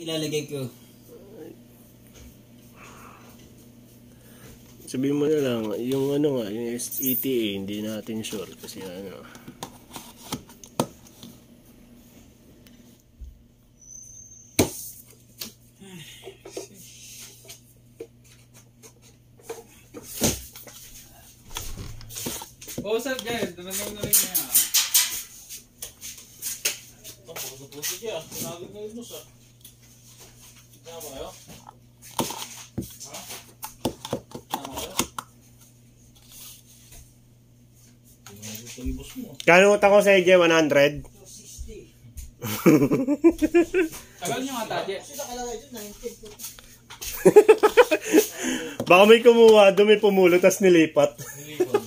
ilalagay ko. Sabihin mo na lang, yung ano nga, yung ETA, hindi natin sure kasi ano. Usap dyan, tumanong na rin niya. Ito, puso dyan. Tinagin na yung bus ah. Tignan mo kayo? Ha? Tignan mo kayo? Tignan mo yung bus mo. Kano utang ko sa EJ? 100? 260. Tagal nyo nga tati. Kasi nakalagay dyan, 19. Baka may kumuha, doon may pumulo, tas nilipat. Nilipat.